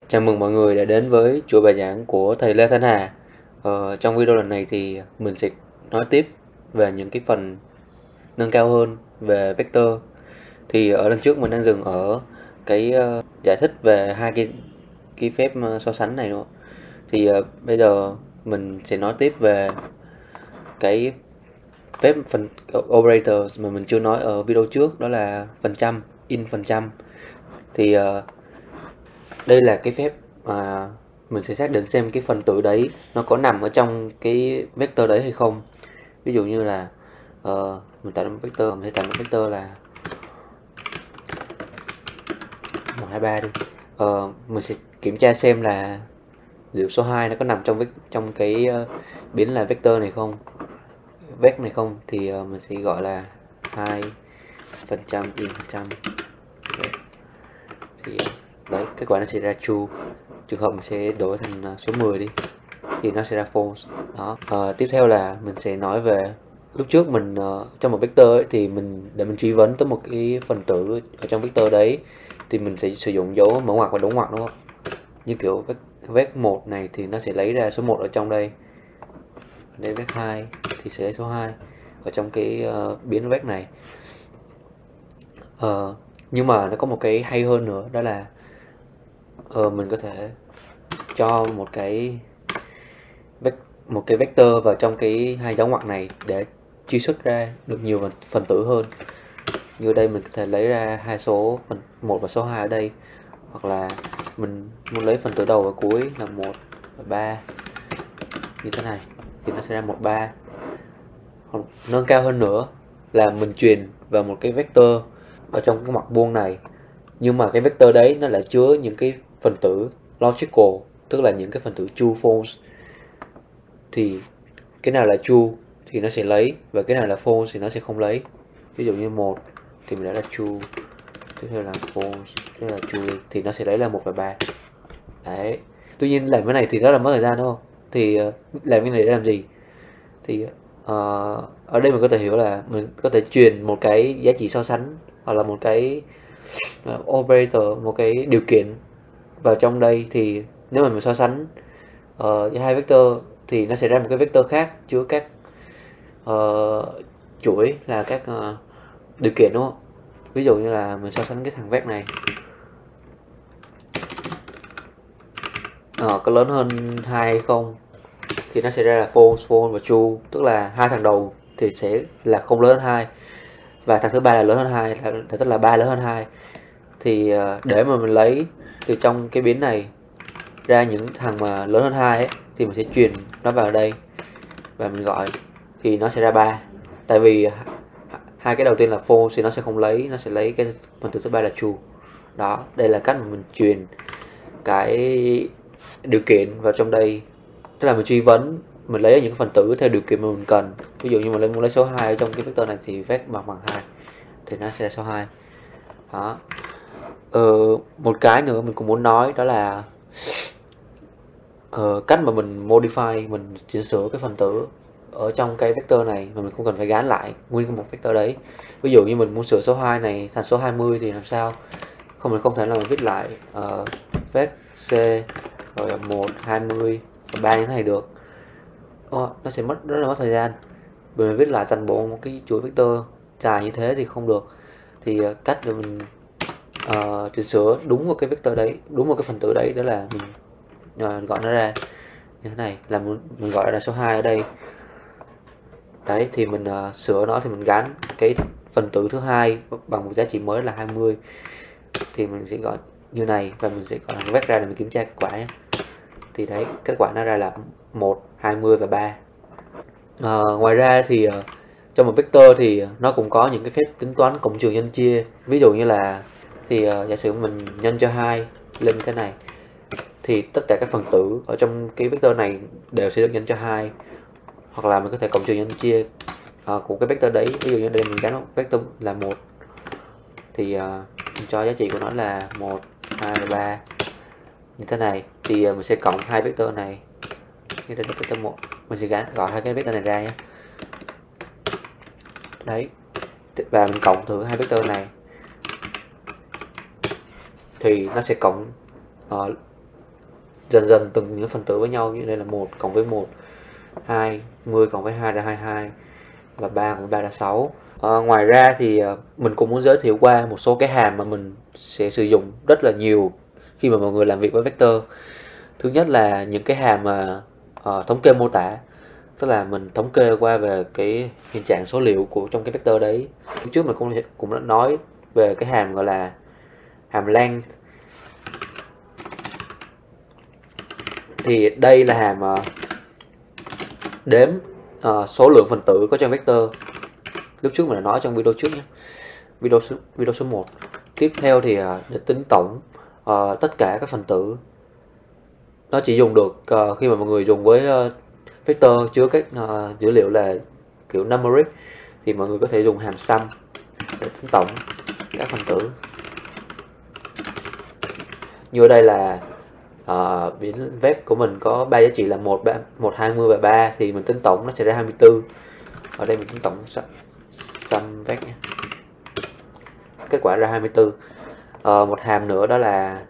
Chào mừng mọi người đã đến với chuỗi bài giảng của thầy Lê Thanh Hà. Trong video lần này thì mình sẽ nói tiếp về những cái phần nâng cao hơn về vector. Thì ở lần trước mình đang dừng ở cái giải thích về hai cái phép so sánh này nữa. Thì bây giờ mình sẽ nói tiếp về cái phép phần operator mà mình chưa nói ở video trước, đó là phần trăm, in phần trăm. Thì đây là cái phép mà mình sẽ xác định xem cái phần tử đấy nó có nằm ở trong cái vector đấy hay không. Ví dụ như là mình tạo ra một vector, mình sẽ tạo một vector là 123 đi. Mình sẽ kiểm tra xem là dữ số 2 nó có nằm trong cái biến là vector này không, vec này không, thì mình sẽ gọi là 2% in phần trăm. Thì đấy, kết quả nó sẽ ra true. Trường hợp mình sẽ đổi thành số 10 đi thì nó sẽ ra false. Đó. Tiếp theo là mình sẽ nói về lúc trước mình trong một vector ấy, thì để mình truy vấn tới một cái phần tử ở trong vector đấy thì mình sẽ sử dụng dấu mở ngoặc và đóng ngoặc, đúng không? Như kiểu vec 1 này thì nó sẽ lấy ra số 1 ở trong đây. Đây vec 2 thì sẽ lấy số 2 ở trong cái biến vec này. Nhưng mà nó có một cái hay hơn nữa, đó là mình có thể cho một cái vector vào trong cái hai dấu ngoặc này để truy xuất ra được nhiều phần tử hơn. Như đây mình có thể lấy ra hai số, phần 1 và số 2 ở đây, hoặc là mình muốn lấy phần tử đầu và cuối là 1 và 3 như thế này thì nó sẽ ra 13. Hoặc nâng cao hơn nữa là mình truyền vào một cái vector ở trong cái mặt vuông này, nhưng mà cái vector đấy nó lại chứa những cái phần tử logical, tức là những cái phần tử true false. Thì cái nào là true thì nó sẽ lấy, và cái nào là false thì nó sẽ không lấy. Ví dụ như 1 thì mình đã là true, tiếp theo là false, tiếp theo là true thì nó sẽ lấy là 1 và 3. Đấy. Tuy nhiên làm cái này thì rất là mất thời gian, đúng không? Thì làm cái này để làm gì? Thì ở đây mình có thể hiểu là mình có thể truyền một cái giá trị so sánh, hoặc là một cái operator, một cái điều kiện vào trong đây. Thì nếu mà mình so sánh với hai vector thì nó sẽ ra một cái vector khác chứa các chuỗi là các điều kiện, đúng không? Ví dụ như là mình so sánh cái thằng vec này, có lớn hơn 2 hay không, thì nó sẽ ra là false, false và true, tức là hai thằng đầu thì sẽ là không lớn hơn 2 và thằng thứ ba là lớn hơn 2, tức là 3 lớn hơn 2. Thì để mà mình lấy từ trong cái biến này ra những thằng mà lớn hơn 2 ấy, thì mình sẽ truyền nó vào đây và mình gọi thì nó sẽ ra 3. Tại vì hai cái đầu tiên là false thì nó sẽ không lấy, nó sẽ lấy cái phần tử thứ ba là true. Đó, đây là cách mà mình truyền cái điều kiện vào trong đây. Tức là mình truy vấn, mình lấy những phần tử theo điều kiện mà mình cần. Ví dụ như mình muốn lấy số 2 ở trong cái vector này thì vec bằng 2 thì nó sẽ là số 2. Đó. Một cái nữa mình cũng muốn nói, đó là cách mà mình modify, mình chỉnh sửa cái phần tử ở trong cái vector này mà mình không cần phải gán lại nguyên một vector đấy. Ví dụ như mình muốn sửa số 2 này thành số 20 thì làm sao? Mình không thể nào mình viết lại vec c rồi 1, 20 và 3 như thế này được. Nó sẽ rất là mất thời gian. Mình viết lại toàn bộ một cái chuỗi vector dài như thế thì không được. Thì cách để mình chỉnh sửa đúng một cái vector đấy, đúng một cái phần tử đấy, đó là mình gọi nó ra như thế này, là mình gọi là số 2 ở đây. Đấy, thì mình sửa nó thì mình gắn cái phần tử thứ hai bằng một giá trị mới là 20, thì mình sẽ gọi như này và mình sẽ gọi là vec ra để mình kiểm tra kết quả nhé. Thì đấy, kết quả nó ra là 1, 20 và 3. Ngoài ra thì trong một vector thì nó cũng có những cái phép tính toán cộng trừ nhân chia. Ví dụ như là thì giả sử mình nhân cho 2 lên cái này thì tất cả các phần tử ở trong cái vector này đều sẽ được nhân cho 2. Hoặc là mình có thể cộng trừ nhân chia của cái vector đấy. Ví dụ như đây mình gắn vector là 1 thì mình cho giá trị của nó là 1, 2, 3 như thế này, thì mình sẽ cộng hai vector này. Như đây là vector 1, mình sẽ gọi hai cái vector này ra nhé. Đấy, và mình cộng thử hai vector này thì nó sẽ cộng dần dần từng những phần tử với nhau, như đây là 1 cộng với 1, 20 cộng với 2 ra 22, và 3 cộng với 3 ra 6. Ngoài ra thì mình cũng muốn giới thiệu qua một số cái hàm mà mình sẽ sử dụng rất là nhiều khi mà mọi người làm việc với vector. Thứ nhất là những cái hàm mà thống kê mô tả, tức là mình thống kê qua về cái hiện trạng số liệu của trong cái vector đấy. Trước mình cũng đã nói về cái hàm gọi là hàm length. Thì đây là hàm đếm số lượng phần tử có trong vector. Lúc trước mình đã nói trong video trước nhé, video số 1. Tiếp theo thì để tính tổng tất cả các phần tử. Nó chỉ dùng được khi mà mọi người dùng với vector chứa các dữ liệu là kiểu numeric, thì mọi người có thể dùng hàm sum để tính tổng các phần tử. Như ở đây là biến vec của mình có 3 giá trị là 1, 20 và 3, thì mình tính tổng nó sẽ ra 24. Ở đây mình tính tổng sum vec nhé. Kết quả ra 24. Một hàm nữa đó là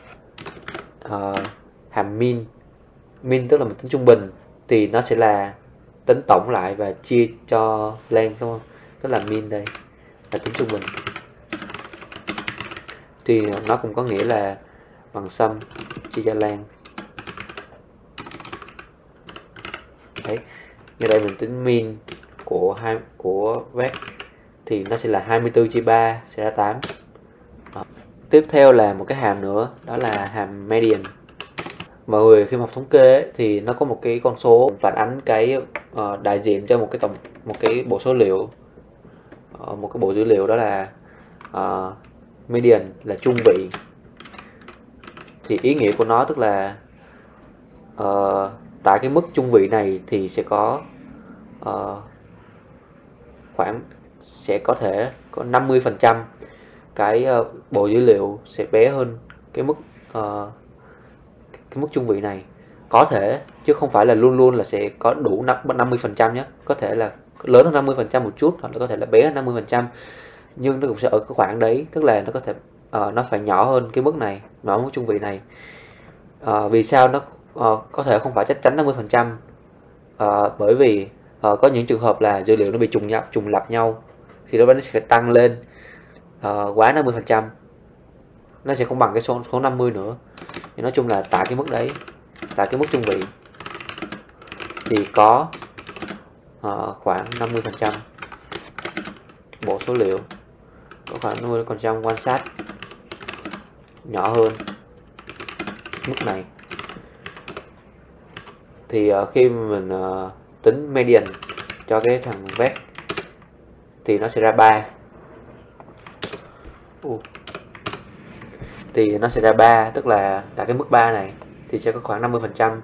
hàm min. Min tức là mình tính trung bình, thì nó sẽ là tính tổng lại và chia cho length, đúng không? Tức là min đây là tính trung bình, thì nó cũng có nghĩa là bằng sum chia cho length. Đấy, như đây mình tính min của vec thì nó sẽ là 24 chia 3 sẽ ra 8. Tiếp theo là một cái hàm nữa, đó là hàm median. Mọi người khi học thống kê ấy, thì nó có một cái con số phản ánh cái đại diện cho một cái bộ số liệu, một cái bộ dữ liệu, đó là median là trung vị. Thì ý nghĩa của nó tức là tại cái mức trung vị này thì sẽ có sẽ có thể có 50% cái bộ dữ liệu sẽ bé hơn cái mức trung vị này. Có thể, chứ không phải là luôn luôn là sẽ có đủ 50% nhé. Có thể là lớn hơn 50% một chút, hoặc là có thể là bé hơn 50%, nhưng nó cũng sẽ ở cái khoảng đấy, tức là nó có thể nó phải nhỏ hơn cái mức này, nhỏ hơn mức trung vị này. Vì sao nó có thể không phải chắc chắn 50%? Bởi vì có những trường hợp là dữ liệu nó bị trùng lặp nhau, thì nó sẽ tăng lên quá 50%, nó sẽ không bằng cái số 50 nữa. Thì nói chung là tại cái mức đấy, tại cái mức trung vị thì có khoảng 50% bộ số liệu, có khoảng 50% quan sát nhỏ hơn mức này. Thì khi mình tính median cho cái thằng vec thì nó sẽ ra 3. Thì nó sẽ ra 3, tức là tại cái mức 3 này thì sẽ có khoảng 50%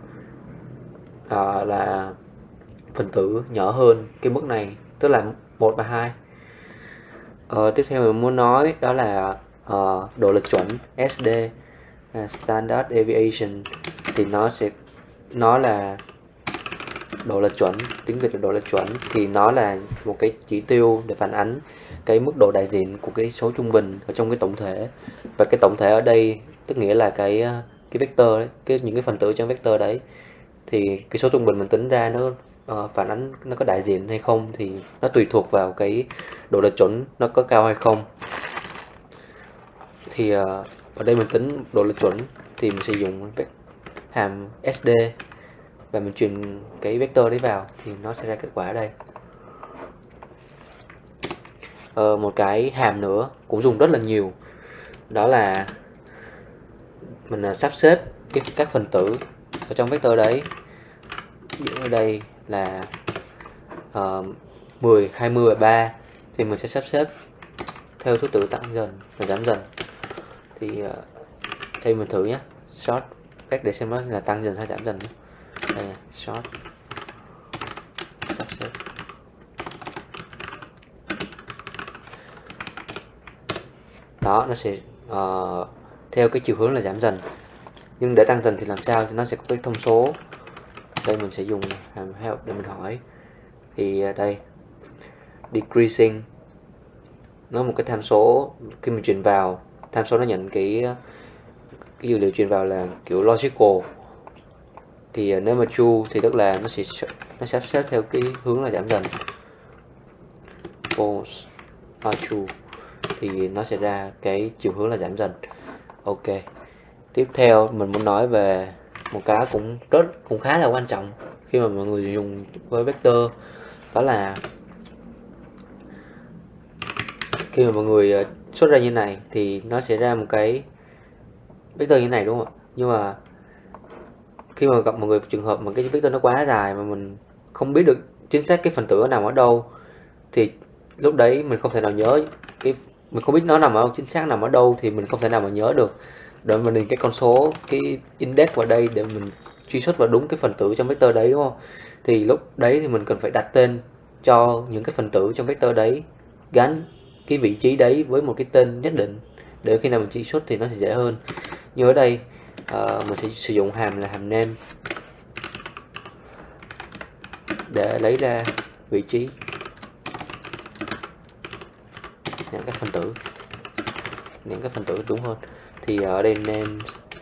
là phần tử nhỏ hơn cái mức này, tức là 1 và 2. Tiếp theo mình muốn nói đó là độ lệch chuẩn SD, Standard Deviation. Thì nó là độ lệch chuẩn, tiếng Việt là độ lệch chuẩn, thì nó là một cái chỉ tiêu để phản ánh cái mức độ đại diện của cái số trung bình ở trong cái tổng thể. Và cái tổng thể ở đây tức nghĩa là cái vector đấy, những cái phần tử trong vector đấy, thì cái số trung bình mình tính ra nó phản ánh nó có đại diện hay không, thì nó tùy thuộc vào cái độ lệch chuẩn nó có cao hay không. Thì ở đây mình tính độ lệch chuẩn thì mình sử dụng hàm SD và mình truyền cái vector đấy vào thì nó sẽ ra kết quả ở đây. Một cái hàm nữa cũng dùng rất là nhiều, đó là mình sắp xếp các phần tử ở trong vector đấy. Ví dụ ở đây là 10, 20 và 3, thì mình sẽ sắp xếp theo thứ tự tăng dần và giảm dần. Thì đây mình thử nhé, sort vec để xem nó là tăng dần hay giảm dần. Đây là sort, sắp xếp. Đó, nó sẽ theo cái chiều hướng là giảm dần. Nhưng để tăng dần thì làm sao? Thì nó sẽ có cái thông số. Đây mình sẽ dùng hàm help để mình hỏi. Thì đây decreasing, nó một cái tham số khi mình truyền vào, tham số nó nhận cái dữ liệu truyền vào là kiểu logical, Thì nếu mà true thì tức là nó sắp xếp theo cái hướng là giảm dần. False true thì nó sẽ ra cái chiều hướng là giảm dần. Ok, tiếp theo mình muốn nói về một cái cũng khá là quan trọng khi mà mọi người dùng với vector, đó là khi mà mọi người xuất ra như này thì nó sẽ ra một cái vector như này, đúng không ạ? Nhưng mà khi mà gặp mọi người trường hợp mà cái vector nó quá dài mà mình không biết được chính xác cái phần tử nó nằm ở đâu, thì lúc đấy mình không thể nào nhớ mình không biết nó chính xác nằm ở đâu, thì mình không thể nào mà nhớ được để mình điền cái con số, cái index vào đây để mình truy xuất vào đúng cái phần tử trong vector đấy, đúng không? Thì lúc đấy thì mình cần phải đặt tên cho những cái phần tử trong vector đấy, gắn cái vị trí đấy với một cái tên nhất định để khi nào mình truy xuất thì nó sẽ dễ hơn. Như ở đây mình sẽ sử dụng hàm là hàm name để lấy ra vị trí những cái phân tử đúng hơn. Thì ở đây name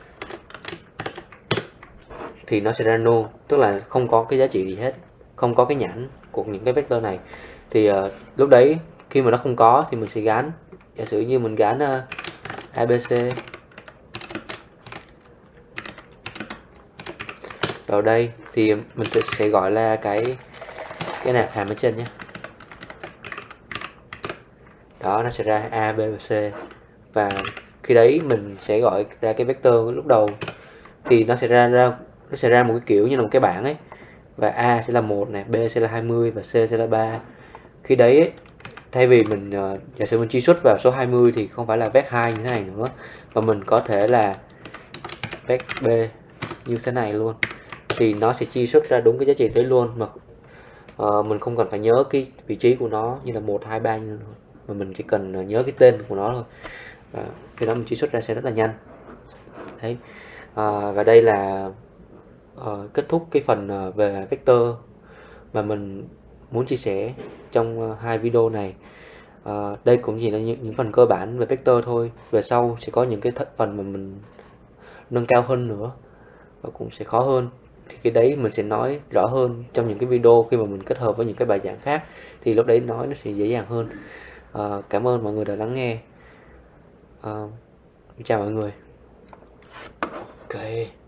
thì nó sẽ ra null, tức là không có cái giá trị gì hết, không có cái nhãn của những cái vector này. Thì lúc đấy khi mà nó không có thì mình sẽ gán, giả sử như mình gán abc vào đây thì mình sẽ gọi là cái nạp hàm ở trên nhé. Đó, nó sẽ ra a, b và c, và khi đấy mình sẽ gọi ra cái vector lúc đầu thì nó sẽ ra một cái kiểu như là một cái bảng ấy, và a sẽ là 1 này, b sẽ là 20 và c sẽ là 3. Khi đấy ấy, thay vì mình giả sử mình truy xuất vào số 20 thì không phải là vec 2 như thế này nữa, mà mình có thể là vec b như thế này luôn, thì nó sẽ truy xuất ra đúng cái giá trị đấy luôn, mà mình không cần phải nhớ cái vị trí của nó như là 1, 2, 3 như nữa, mà mình chỉ cần nhớ cái tên của nó thôi, và khi đó mình truy xuất ra sẽ rất là nhanh. Đấy, và đây là kết thúc cái phần về vector mà mình muốn chia sẻ trong hai video này. Đây cũng chỉ là những phần cơ bản về vector thôi, về sau sẽ có những cái phần mà mình nâng cao hơn nữa và cũng sẽ khó hơn, thì cái đấy mình sẽ nói rõ hơn trong những cái video khi mà mình kết hợp với những cái bài giảng khác, thì lúc đấy nói nó sẽ dễ dàng hơn. Cảm ơn mọi người đã lắng nghe. Chào mọi người. Ok.